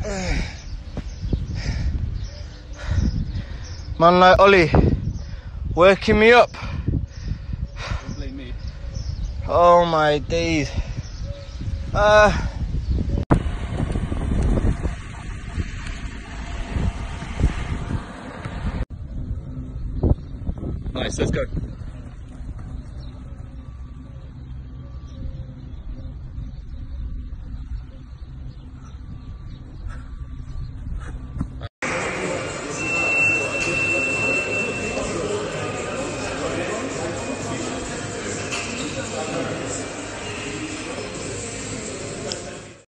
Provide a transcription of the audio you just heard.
Man like Ollie, working me up. Don't blame me. Oh my days. Nice, let's go.